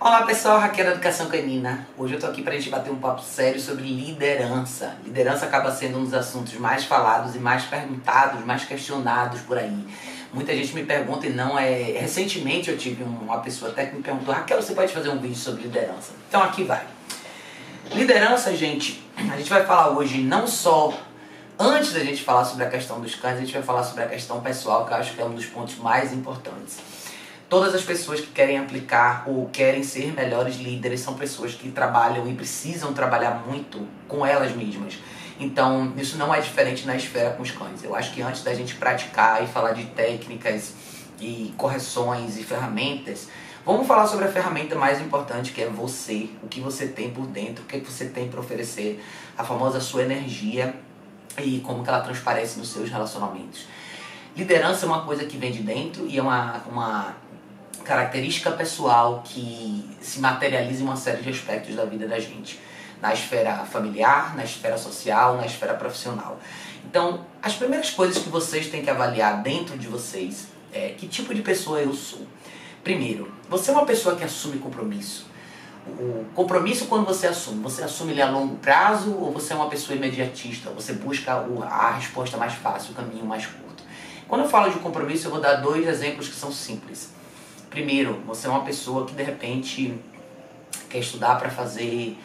Olá pessoal, Raquel da Educação Canina. Hoje eu tô aqui pra gente bater um papo sério sobre liderança. Liderança acaba sendo um dos assuntos mais falados e mais perguntados, mais questionados por aí. Muita gente me pergunta e não é... Recentemente eu tive uma pessoa até que me perguntou: Raquel, você pode fazer um vídeo sobre liderança? Então aqui vai. Liderança, gente, a gente vai falar hoje não só... Antes da gente falar sobre a questão dos cães, a gente vai falar sobre a questão pessoal, que eu acho que é um dos pontos mais importantes. Todas as pessoas que querem aplicar ou querem ser melhores líderes são pessoas que trabalham e precisam trabalhar muito com elas mesmas. Então, isso não é diferente na esfera com os cães. Eu acho que antes da gente praticar e falar de técnicas e correções e ferramentas, vamos falar sobre a ferramenta mais importante, que é você, o que você tem por dentro, o que você tem para oferecer, a famosa sua energia e como que ela transparece nos seus relacionamentos. Liderança é uma coisa que vem de dentro e é uma característica pessoal que se materializa em uma série de aspectos da vida da gente. Na esfera familiar, na esfera social, na esfera profissional. Então, as primeiras coisas que vocês têm que avaliar dentro de vocês é que tipo de pessoa eu sou. Primeiro, você é uma pessoa que assume compromisso. O compromisso, quando você assume ele a longo prazo ou você é uma pessoa imediatista? Você busca a resposta mais fácil, o caminho mais curto. Quando eu falo de compromisso, eu vou dar dois exemplos que são simples. Primeiro, você é uma pessoa que de repente quer estudar para fazer...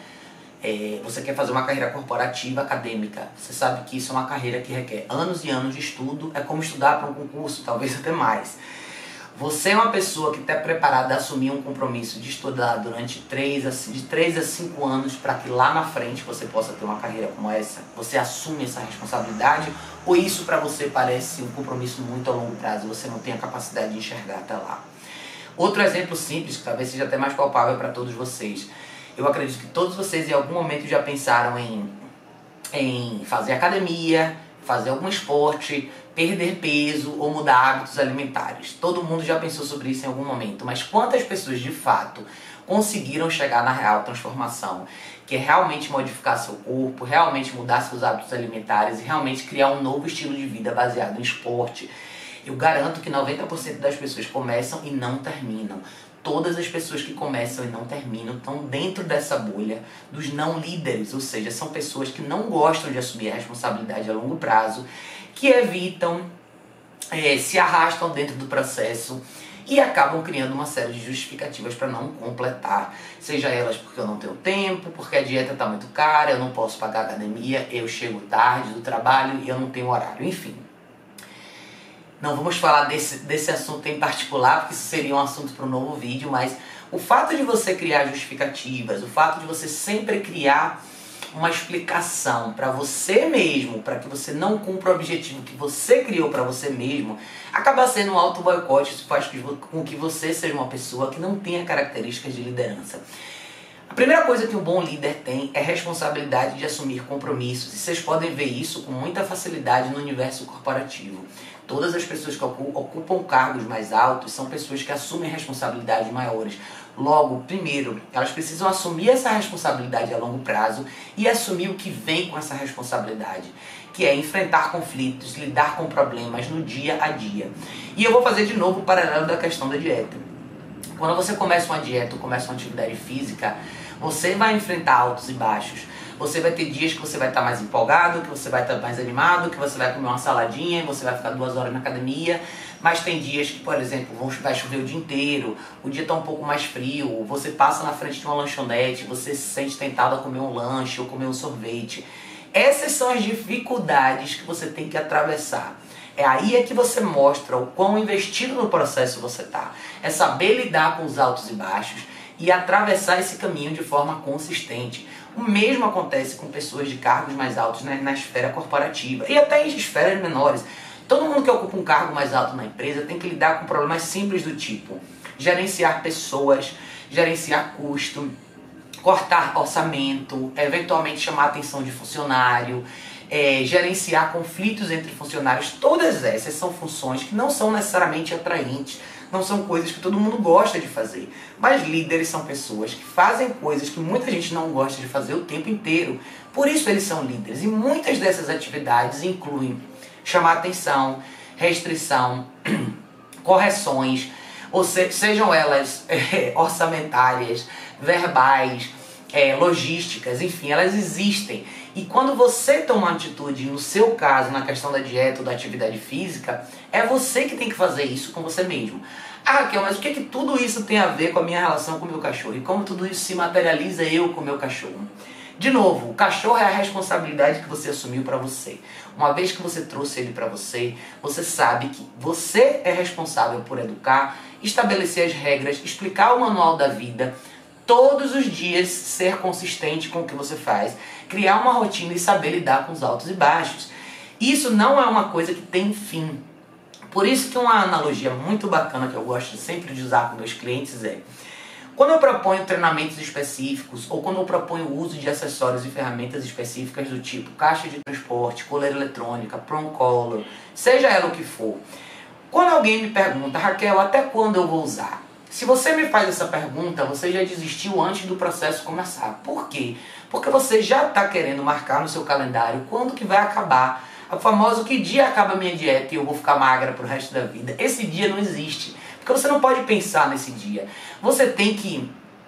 você quer fazer uma carreira corporativa, acadêmica. Você sabe que isso é uma carreira que requer anos e anos de estudo. É como estudar para um concurso, talvez até mais. Você é uma pessoa que está preparada a assumir um compromisso de estudar durante de 3 a 5 anos para que lá na frente você possa ter uma carreira como essa? Você assume essa responsabilidade? Ou isso para você parece um compromisso muito a longo prazo e você não tem a capacidade de enxergar até lá? Outro exemplo simples, que talvez seja até mais palpável para todos vocês. Eu acredito que todos vocês em algum momento já pensaram em fazer academia, fazer algum esporte, perder peso ou mudar hábitos alimentares. Todo mundo já pensou sobre isso em algum momento, mas quantas pessoas de fato conseguiram chegar na real transformação, que é realmente modificar seu corpo, realmente mudar seus hábitos alimentares e realmente criar um novo estilo de vida baseado em esporte? Eu garanto que 90% das pessoas começam e não terminam. Todas as pessoas que começam e não terminam estão dentro dessa bolha dos não líderes, ou seja, são pessoas que não gostam de assumir a responsabilidade a longo prazo, que evitam, se arrastam dentro do processo e acabam criando uma série de justificativas para não completar. Seja elas porque eu não tenho tempo, porque a dieta está muito cara, eu não posso pagar a academia, eu chego tarde do trabalho e eu não tenho horário, enfim. Não vamos falar desse assunto em particular, porque isso seria um assunto para um novo vídeo, mas o fato de você criar justificativas, o fato de você sempre criar uma explicação para você mesmo, para que você não cumpra o objetivo que você criou para você mesmo, acaba sendo um auto-boicote. Isso faz com que você seja uma pessoa que não tenha características de liderança. A primeira coisa que um bom líder tem é responsabilidade de assumir compromissos. E vocês podem ver isso com muita facilidade no universo corporativo. Todas as pessoas que ocupam cargos mais altos são pessoas que assumem responsabilidades maiores. Logo, primeiro, elas precisam assumir essa responsabilidade a longo prazo e assumir o que vem com essa responsabilidade, que é enfrentar conflitos, lidar com problemas no dia a dia. E eu vou fazer de novo o paralelo da questão da dieta. Quando você começa uma dieta ou começa uma atividade física, você vai enfrentar altos e baixos. Você vai ter dias que você vai estar mais empolgado, que você vai estar mais animado, que você vai comer uma saladinha e você vai ficar 2 horas na academia. Mas tem dias que, por exemplo, vai chover o dia inteiro, o dia está um pouco mais frio, você passa na frente de uma lanchonete, você se sente tentado a comer um lanche ou comer um sorvete. Essas são as dificuldades que você tem que atravessar. É aí que você mostra o quão investido no processo você está. É saber lidar com os altos e baixos e atravessar esse caminho de forma consistente. O mesmo acontece com pessoas de cargos mais altos na esfera corporativa e até em esferas menores. Todo mundo que ocupa um cargo mais alto na empresa tem que lidar com problemas simples do tipo gerenciar pessoas, gerenciar custo, cortar orçamento, eventualmente chamar a atenção de funcionário, gerenciar conflitos entre funcionários. Todas essas são funções que não são necessariamente atraentes, não são coisas que todo mundo gosta de fazer. Mas líderes são pessoas que fazem coisas que muita gente não gosta de fazer o tempo inteiro. Por isso eles são líderes. E muitas dessas atividades incluem chamar atenção, restrição, correções, ou sejam elas orçamentárias, verbais, logísticas, enfim, elas existem. E quando você toma uma atitude, no seu caso, na questão da dieta ou da atividade física, é você que tem que fazer isso com você mesmo. Ah, Raquel, mas o que tudo isso tem a ver com a minha relação com o meu cachorro? E como tudo isso se materializa eu com o meu cachorro? De novo, o cachorro é a responsabilidade que você assumiu para você. Uma vez que você trouxe ele para você, você sabe que você é responsável por educar, estabelecer as regras, explicar o manual da vida, todos os dias ser consistente com o que você faz, criar uma rotina e saber lidar com os altos e baixos. Isso não é uma coisa que tem fim. Por isso que uma analogia muito bacana que eu gosto sempre de usar com meus clientes é: quando eu proponho treinamentos específicos ou quando eu proponho o uso de acessórios e ferramentas específicas do tipo caixa de transporte, coleira eletrônica, prong collar, seja ela o que for, quando alguém me pergunta, Raquel, até quando eu vou usar? Se você me faz essa pergunta, você já desistiu antes do processo começar. Por quê? Porque você já está querendo marcar no seu calendário quando que vai acabar. O famoso que dia acaba a minha dieta e eu vou ficar magra pro resto da vida. Esse dia não existe. Porque você não pode pensar nesse dia. Você tem que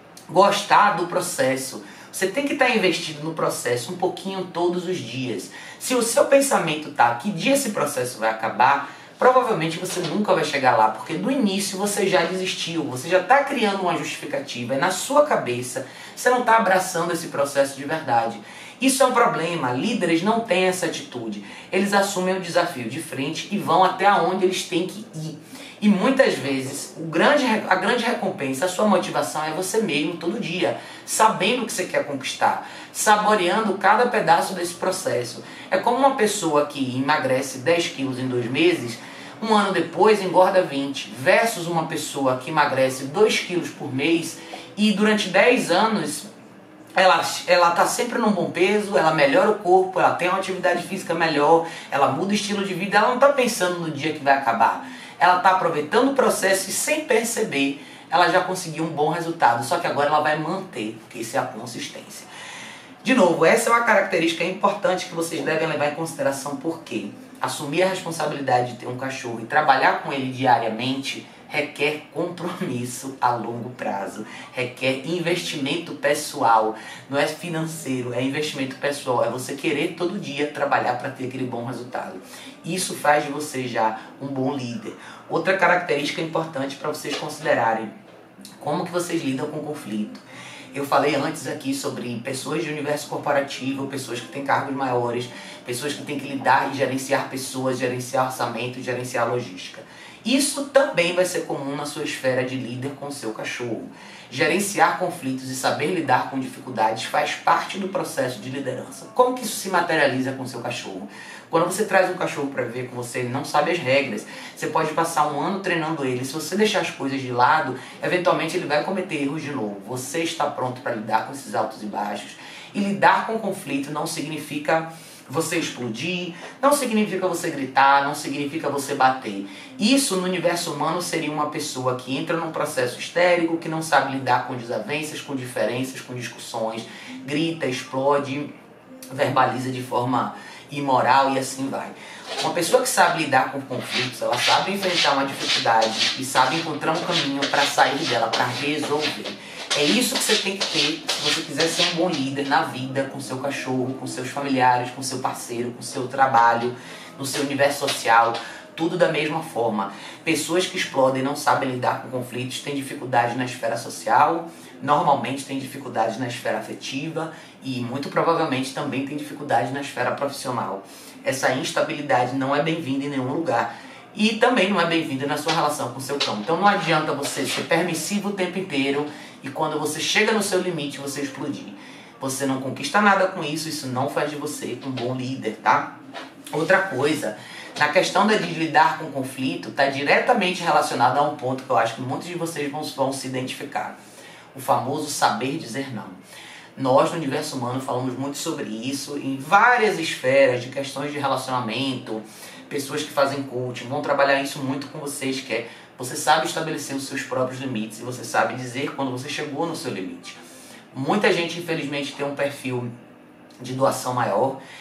gostar do processo. Você tem que estar investido no processo um pouquinho todos os dias. Se o seu pensamento tá, que dia esse processo vai acabar, provavelmente você nunca vai chegar lá, porque no início você já desistiu, você já está criando uma justificativa, é na sua cabeça, você não está abraçando esse processo de verdade. Isso é um problema, líderes não têm essa atitude, eles assumem o desafio de frente e vão até onde eles têm que ir. E muitas vezes a grande recompensa, a sua motivação é você mesmo todo dia, sabendo o que você quer conquistar, saboreando cada pedaço desse processo. É como uma pessoa que emagrece 10 quilos em 2 meses, um ano depois engorda 20, versus uma pessoa que emagrece 2 quilos por mês e durante 10 anos ela está sempre num bom peso, ela melhora o corpo, ela tem uma atividade física melhor, ela muda o estilo de vida, ela não está pensando no dia que vai acabar. Ela está aproveitando o processo e sem perceber, ela já conseguiu um bom resultado. Só que agora ela vai manter, porque isso é a consistência. De novo, essa é uma característica importante que vocês devem levar em consideração, porque assumir a responsabilidade de ter um cachorro e trabalhar com ele diariamente requer compromisso a longo prazo, requer investimento pessoal, não é financeiro, é investimento pessoal, é você querer todo dia trabalhar para ter aquele bom resultado. Isso faz de você já um bom líder. Outra característica importante para vocês considerarem, como que vocês lidam com conflito. Eu falei antes aqui sobre pessoas de universo corporativo, pessoas que têm cargos maiores, pessoas que têm que lidar e gerenciar pessoas, gerenciar orçamento, gerenciar logística. Isso também vai ser comum na sua esfera de líder com o seu cachorro. Gerenciar conflitos e saber lidar com dificuldades faz parte do processo de liderança. Como que isso se materializa com o seu cachorro? Quando você traz um cachorro para viver com você, ele não sabe as regras. Você pode passar um ano treinando ele. Se você deixar as coisas de lado, eventualmente ele vai cometer erros de novo. Você está pronto para lidar com esses altos e baixos. E lidar com conflito não significa você explodir, não significa você gritar, não significa você bater. Isso no universo humano seria uma pessoa que entra num processo histérico, que não sabe lidar com desavenças, com diferenças, com discussões, grita, explode, verbaliza de forma imoral e assim vai. Uma pessoa que sabe lidar com conflitos, ela sabe enfrentar uma dificuldade e sabe encontrar um caminho para sair dela, para resolver. É isso que você tem que ter se você quiser ser um bom líder na vida, com seu cachorro, com seus familiares, com seu parceiro, com seu trabalho, no seu universo social, tudo da mesma forma. Pessoas que explodem e não sabem lidar com conflitos têm dificuldade na esfera social, normalmente têm dificuldade na esfera afetiva e muito provavelmente também têm dificuldade na esfera profissional. Essa instabilidade não é bem-vinda em nenhum lugar. E também não é bem-vinda na sua relação com o seu cão. Então não adianta você ser permissivo o tempo inteiro e quando você chega no seu limite você explodir. Você não conquista nada com isso, isso não faz de você um bom líder, tá? Outra coisa, na questão de lidar com conflito, está diretamente relacionado a um ponto que eu acho que muitos de vocês vão se identificar. O famoso saber dizer não. Nós, no universo humano, falamos muito sobre isso em várias esferas de questões de relacionamento. Pessoas que fazem coaching vão trabalhar isso muito com vocês, que é você sabe estabelecer os seus próprios limites e você sabe dizer quando você chegou no seu limite. Muita gente, infelizmente, tem um perfil de doação maior.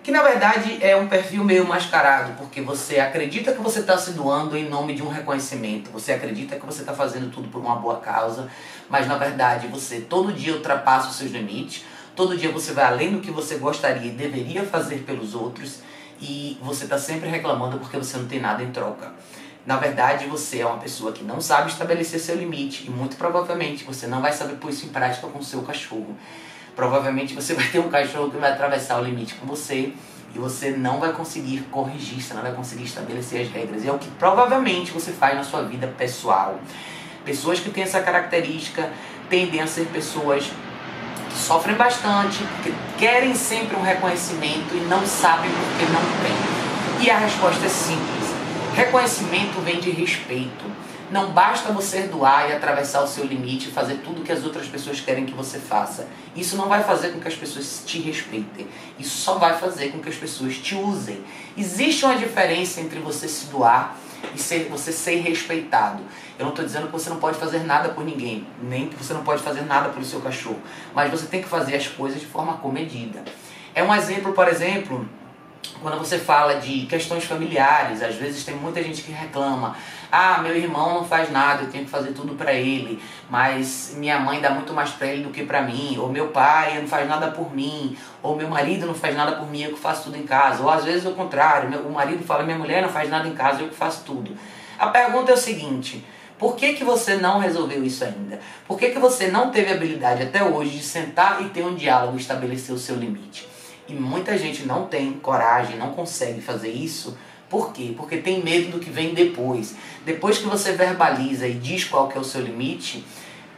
que na verdade é um perfil meio mascarado, porque você acredita que você está se doando em nome de um reconhecimento, você acredita que você está fazendo tudo por uma boa causa, mas na verdade você todo dia ultrapassa os seus limites, todo dia você vai além do que você gostaria e deveria fazer pelos outros, e você está sempre reclamando porque você não tem nada em troca. Na verdade, você é uma pessoa que não sabe estabelecer seu limite, e muito provavelmente você não vai saber pôr isso em prática com o seu cachorro. Provavelmente você vai ter um cachorro que vai atravessar o limite com você e você não vai conseguir corrigir, você não vai conseguir estabelecer as regras. E é o que provavelmente você faz na sua vida pessoal. Pessoas que têm essa característica tendem a ser pessoas que sofrem bastante, porque querem sempre um reconhecimento e não sabem porque não tem. E a resposta é simples. Reconhecimento vem de respeito. Não basta você doar e atravessar o seu limite e fazer tudo que as outras pessoas querem que você faça. Isso não vai fazer com que as pessoas te respeitem. Isso só vai fazer com que as pessoas te usem. Existe uma diferença entre você se doar e você ser respeitado. Eu não estou dizendo que você não pode fazer nada por ninguém, nem que você não pode fazer nada pelo seu cachorro. Mas você tem que fazer as coisas de forma comedida. É um exemplo, por exemplo, quando você fala de questões familiares, às vezes tem muita gente que reclama: ah, meu irmão não faz nada, eu tenho que fazer tudo pra ele, mas minha mãe dá muito mais pra ele do que pra mim, ou meu pai não faz nada por mim, ou meu marido não faz nada por mim, eu que faço tudo em casa, ou às vezes o contrário, o marido fala: minha mulher não faz nada em casa, eu que faço tudo. A pergunta é o seguinte: por que você não resolveu isso ainda? Por que você não teve a habilidade até hoje de sentar e ter um diálogo e estabelecer o seu limite? E muita gente não tem coragem, não consegue fazer isso. Por quê? Porque tem medo do que vem depois. Depois que você verbaliza e diz qual que é o seu limite,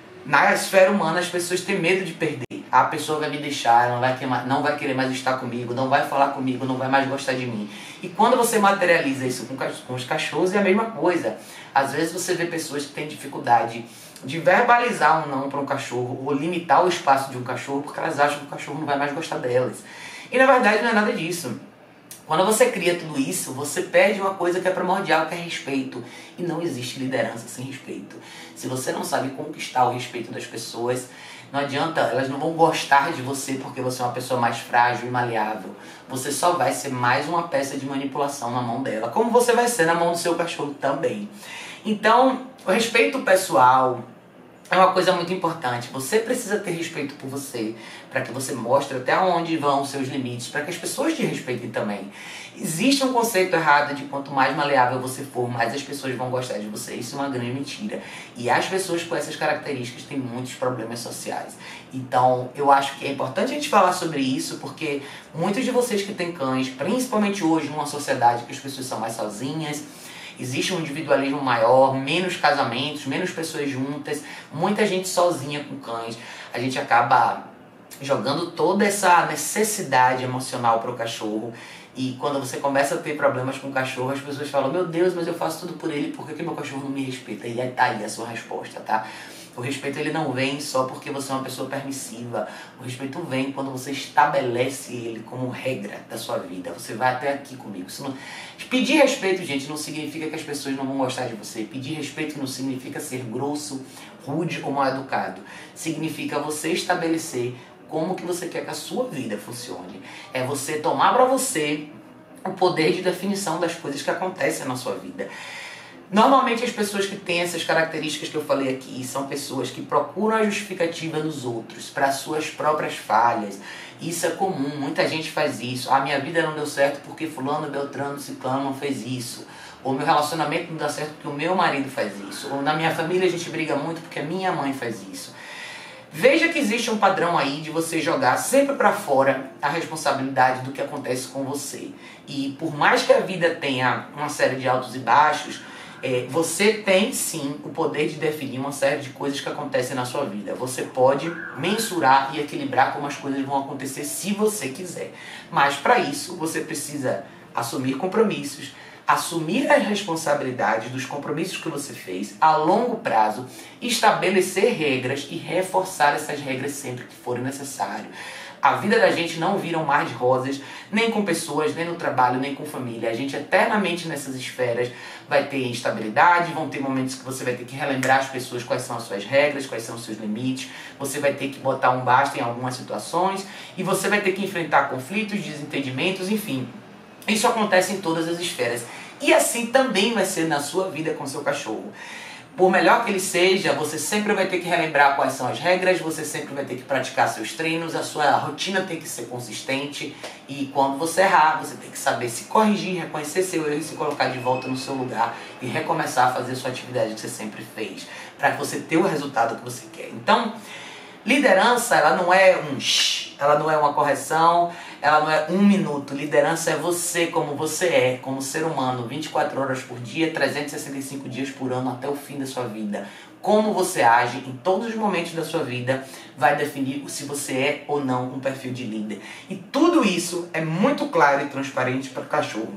na esfera humana as pessoas têm medo de perder. A pessoa vai me deixar, não vai querer mais estar comigo, não vai falar comigo, não vai mais gostar de mim. E quando você materializa isso com os cachorros, é a mesma coisa. Às vezes você vê pessoas que têm dificuldade de verbalizar um não para um cachorro, ou limitar o espaço de um cachorro, porque elas acham que o cachorro não vai mais gostar delas. E na verdade não é nada disso. Quando você cria tudo isso, você perde uma coisa que é primordial, que é respeito. E não existe liderança sem respeito. Se você não sabe conquistar o respeito das pessoas, não adianta, elas não vão gostar de você porque você é uma pessoa mais frágil e maleável. Você só vai ser mais uma peça de manipulação na mão dela, como você vai ser na mão do seu cachorro também. Então, o respeito pessoal é uma coisa muito importante. Você precisa ter respeito por você, para que você mostre até onde vão os seus limites, para que as pessoas te respeitem também. Existe um conceito errado de quanto mais maleável você for, mais as pessoas vão gostar de você. Isso é uma grande mentira. E as pessoas com essas características têm muitos problemas sociais. Então, eu acho que é importante a gente falar sobre isso, porque muitos de vocês que têm cães, principalmente hoje numa sociedade que as pessoas são mais sozinhas, existe um individualismo maior, menos casamentos, menos pessoas juntas, muita gente sozinha com cães. A gente acaba jogando toda essa necessidade emocional para o cachorro. E quando você começa a ter problemas com o cachorro, as pessoas falam: meu Deus, mas eu faço tudo por ele, por que meu cachorro não me respeita? E aí tá aí a sua resposta, tá? O respeito ele não vem só porque você é uma pessoa permissiva. O respeito vem quando você estabelece ele como regra da sua vida. Você vai até aqui comigo. Pedir respeito, gente, não significa que as pessoas não vão gostar de você. Pedir respeito não significa ser grosso, rude ou mal educado. Significa você estabelecer como que você quer que a sua vida funcione. É você tomar para você o poder de definição das coisas que acontecem na sua vida. Normalmente as pessoas que têm essas características que eu falei aqui são pessoas que procuram a justificativa nos outros para suas próprias falhas. Isso é comum, muita gente faz isso. A minha vida não deu certo porque fulano, beltrano, ciclano não fez isso. Ou meu relacionamento não dá certo porque o meu marido faz isso. Ou na minha família a gente briga muito porque a minha mãe faz isso. Veja que existe um padrão aí de você jogar sempre para fora a responsabilidade do que acontece com você. E por mais que a vida tenha uma série de altos e baixos, você tem sim o poder de definir uma série de coisas que acontecem na sua vida. Você pode mensurar e equilibrar como as coisas vão acontecer se você quiser. Mas para isso você precisa assumir compromissos, assumir as responsabilidades dos compromissos que você fez a longo prazo, estabelecer regras e reforçar essas regras sempre que for necessário. A vida da gente não vira um mar de rosas, nem com pessoas, nem no trabalho, nem com família. A gente eternamente nessas esferas vai ter instabilidade, vão ter momentos que você vai ter que relembrar as pessoas quais são as suas regras, quais são os seus limites, você vai ter que botar um basta em algumas situações e você vai ter que enfrentar conflitos, desentendimentos, enfim. Isso acontece em todas as esferas. E assim também vai ser na sua vida com seu cachorro. Por melhor que ele seja, você sempre vai ter que relembrar quais são as regras, você sempre vai ter que praticar seus treinos, a sua rotina tem que ser consistente e quando você errar, você tem que saber se corrigir, reconhecer seu erro e se colocar de volta no seu lugar e recomeçar a fazer a sua atividade que você sempre fez, para você ter o resultado que você quer. Então, liderança, ela não é ela não é uma correção, ela não é um minuto. Liderança é você como você é, como ser humano, 24 horas por dia, 365 dias por ano, até o fim da sua vida. Como você age em todos os momentos da sua vida vai definir se você é ou não um perfil de líder. E tudo isso é muito claro e transparente para o cachorro.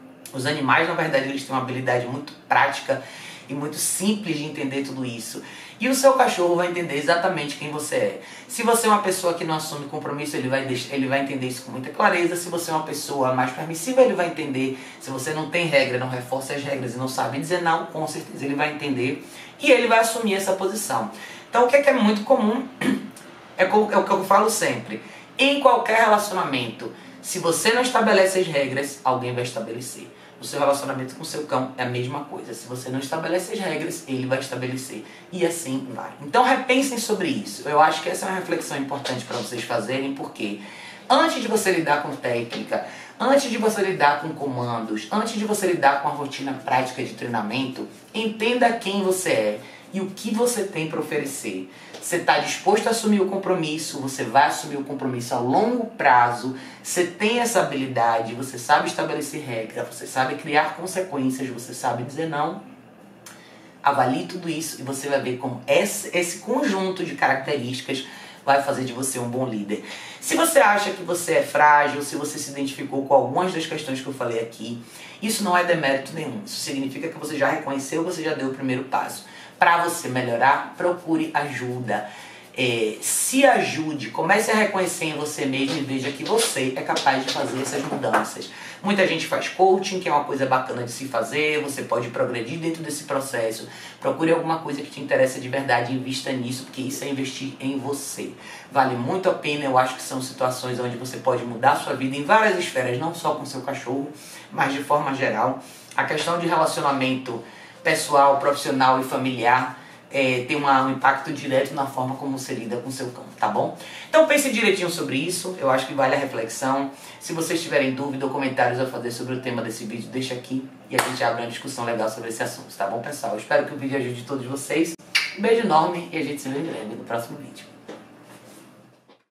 Os animais, na verdade, eles têm uma habilidade muito prática e muito simples de entender tudo isso. E o seu cachorro vai entender exatamente quem você é. Se você é uma pessoa que não assume compromisso, ele vai entender isso com muita clareza. Se você é uma pessoa mais permissiva, ele vai entender. Se você não tem regra, não reforça as regras e não sabe dizer não, com certeza ele vai entender. E ele vai assumir essa posição. Então o que é muito comum é o que eu falo sempre. Em qualquer relacionamento, se você não estabelece as regras, alguém vai estabelecer. O seu relacionamento com o seu cão é a mesma coisa. Se você não estabelece as regras, ele vai estabelecer. E assim vai. Então repensem sobre isso. Eu acho que essa é uma reflexão importante para vocês fazerem, porque antes de você lidar com técnica, antes de você lidar com comandos, antes de você lidar com a rotina prática de treinamento, entenda quem você é e o que você tem para oferecer. Você está disposto a assumir o compromisso, você vai assumir o compromisso a longo prazo, você tem essa habilidade, você sabe estabelecer regra, você sabe criar consequências, você sabe dizer não. Avalie tudo isso e você vai ver como esse conjunto de características vai fazer de você um bom líder. Se você acha que você é frágil, se você se identificou com algumas das questões que eu falei aqui, isso não é demérito nenhum. Isso significa que você já reconheceu, você já deu o primeiro passo. Para você melhorar, procure ajuda. Se ajude, comece a reconhecer em você mesmo e veja que você é capaz de fazer essas mudanças. Muita gente faz coaching, que é uma coisa bacana de se fazer, você pode progredir dentro desse processo. Procure alguma coisa que te interessa de verdade e invista nisso, porque isso é investir em você. Vale muito a pena, eu acho que são situações onde você pode mudar a sua vida em várias esferas, não só com seu cachorro, mas de forma geral. A questão de relacionamento pessoal, profissional e familiar tem um impacto direto na forma como você lida com o seu cão, tá bom? Então pense direitinho sobre isso, eu acho que vale a reflexão. Se vocês tiverem dúvida ou comentários a fazer sobre o tema desse vídeo, deixa aqui e a gente abre uma discussão legal sobre esse assunto, tá bom, pessoal? Eu espero que o vídeo ajude todos vocês. Um beijo enorme e a gente se vê em breve no próximo vídeo.